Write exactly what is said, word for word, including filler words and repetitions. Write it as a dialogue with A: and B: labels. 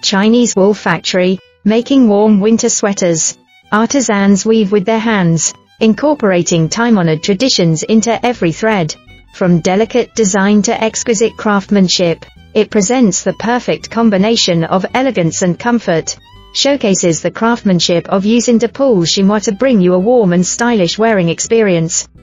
A: Chinese wool factory, making warm winter sweaters. Artisans weave with their hands, incorporating time-honored traditions into every thread. From delicate design to exquisite craftsmanship, it presents the perfect combination of elegance and comfort. Showcases the craftsmanship of Usine chinois to bring you a warm and stylish wearing experience.